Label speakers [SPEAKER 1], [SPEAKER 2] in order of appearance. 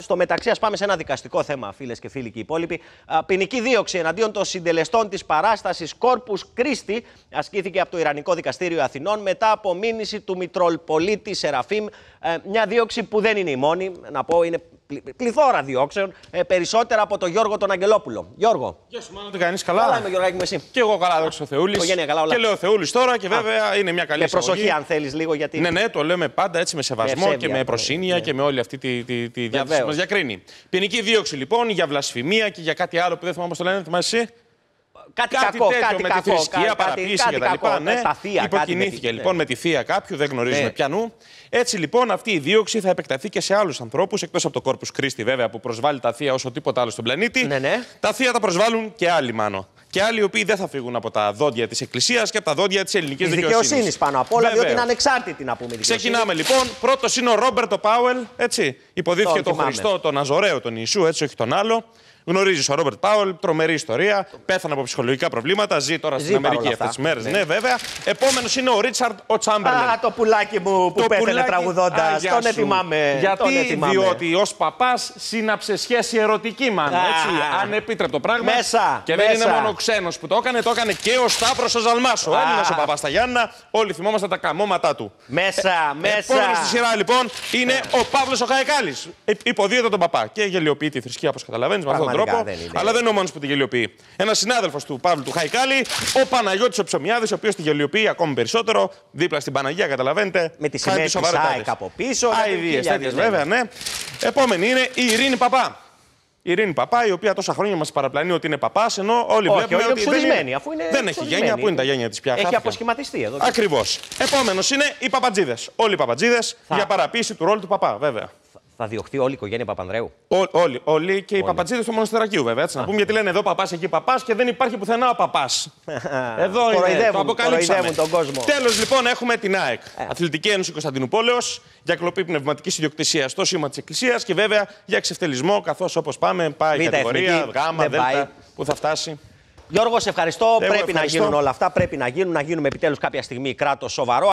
[SPEAKER 1] Στο μεταξύ, ας πάμε σε ένα δικαστικό θέμα, φίλες και φίλοι και οι υπόλοιποι. Ποινική δίωξη εναντίον των συντελεστών της παράστασης Κόρπους Κρίστη ασκήθηκε από το Ιρανικό Δικαστήριο Αθηνών μετά από μήνυση του Μητροπολίτη Σεραφείμ. Μια δίωξη που δεν είναι η μόνη, να πω, είναι πληθώρα διώξεων, περισσότερα από τον Γιώργο τον Αγγελόπουλο. Γιώργο.
[SPEAKER 2] Γεια σου, Μάνο, τι κάνεις, καλά?
[SPEAKER 1] Καλά είμαι, Γιώργο, εσύ?
[SPEAKER 2] Και εγώ καλά, δόξα τω Θεούλης.
[SPEAKER 1] Οικογένεια καλά, όλα.
[SPEAKER 2] Και λέω Θεούλης τώρα και βέβαια είναι μια καλή εισαγωγή.
[SPEAKER 1] Και προσοχή, αν θέλεις λίγο, γιατί.
[SPEAKER 2] Ναι, το λέμε πάντα έτσι με σεβασμό και με προσύνια και με όλη αυτή τη διάθεση που μας διακρίνει. Ποινική δίωξη λοιπόν για βλασφημία και για κάτι άλλο που δεν θυμάμαι πώς το λένε, θυμάσαι εσύ?
[SPEAKER 1] Κάτι κακό,
[SPEAKER 2] τέτοιο με τη θρησκεία, παραποίηση κτλ. Ναι, υποκινήθηκε λοιπόν με τη θεία κάποιου, δεν γνωρίζουμε πιανού. Έτσι λοιπόν αυτή η δίωξη θα επεκταθεί και σε άλλους ανθρώπους, εκτός από το Κόρπους Κρίστη βέβαια που προσβάλλει τα θεία όσο τίποτα άλλο στον πλανήτη. Τα θεία τα προσβάλλουν και άλλοι, Μάνο. Και άλλοι οι οποίοι δεν θα φύγουν από τα δόντια της Εκκλησίας και από τα δόντια της ελληνικής δικαιοσύνης.
[SPEAKER 1] Πάνω απ' όλα, διότι είναι ανεξάρτητη, να πούμε.
[SPEAKER 2] Ξεκινάμε λοιπόν. Πρώτος είναι ο Ρόμπερτο Πάουελ, έτσι. Υποδίθηκε τον Χριστό, τον Ναζωραίο, τον Ιησού, έτσι, όχι τον άλλο. Γνωρίζεις ο Ρόμπερτ Πάουελ, τρομερή ιστορία. Πέθανε από ψυχολογικά προβλήματα. Ζει τώρα στην Αμερική αυτές τις μέρες. Ναι, βέβαια. Επόμενος είναι ο Ρίτσαρντ ο Τσάμπερλεν.
[SPEAKER 1] Α, το πουλάκι μου που πέθανε τραγουδώντας. Τον ετοιμάμαι.
[SPEAKER 2] Διότι ως παπάς σύναψε σχέση ερωτική, μάλλον. Ανεπίτρεπτο πράγμα. Και δεν είναι μόνο ξένος που το έκανε και ο Σταύρος ο Ζαλμάς. Ο Έλληνας ο παπάς στα Γιάννα. Όλοι θυμόμαστε τα καμώματά του. Επόμενος στη σειρά λοιπόν είναι ο Παύλος ο Χαϊκάλης. Υποδίεται τον παπά και γελιοποιεί τη θρησκεία, όπως καταλαβαίνεις, με αυτόν τον τρόπο. Αλλά δεν είναι ο μόνος που τη γελιοποιεί. Ένας συνάδελφος του Παύλου του Χαϊκάλη, ο Παναγιώτης ο Ψωμιάδης, ο οποίος τη γελιοποιεί ακόμη περισσότερο. Δίπλα στην Παναγία, καταλαβαίνετε.
[SPEAKER 1] Με τη σημαία της ΑΕΚ από πίσω.
[SPEAKER 2] Αηδίες τέτοιες, βέβαια, ναι. Επόμενη είναι η Ειρήνη Παπά. Η Ειρήνη Παπά, η οποία τόσα χρόνια μας παραπλανεί ότι είναι παπάς, ενώ όλοι βλέπουμε ότι δεν έχει γένεια. Πού είναι τα γένεια της πια?
[SPEAKER 1] Έχει αποσχηματιστεί εδώ.
[SPEAKER 2] Ακριβώς. Επόμενος είναι οι Παπατζίδες. Όλοι οι Παπατζίδες για παραποίηση του ρόλου του παπά, βέβαια.
[SPEAKER 1] Θα διωχθεί όλη η οικογένεια Παπανδρέου.
[SPEAKER 2] Όλοι και οι Παπατζίδες του Μοναστερακίου, βέβαια. Έτσι, να πούμε, γιατί λένε εδώ παπάς, εκεί παπάς και δεν υπάρχει πουθενά ο παπάς. Εδώ είναι. Το αποκαλύψαμε.
[SPEAKER 1] Τον κόσμο.
[SPEAKER 2] Τέλος, λοιπόν, έχουμε την ΑΕΚ. Αθλητική Ένωση Κωνσταντινούπολεως, για κλοπή πνευματικής ιδιοκτησίας στο σήμα της Εκκλησίας και βέβαια για εξευτελισμό, καθώς όπως πάμε πάει η κατηγορία Γ, Δ, που θα φτάσει.
[SPEAKER 1] Γιώργο, σε ευχαριστώ. Πρέπει να γίνουν όλα αυτά. Πρέπει να γίνουμε επιτέλους κάποια στιγμή κράτος σοβαρό.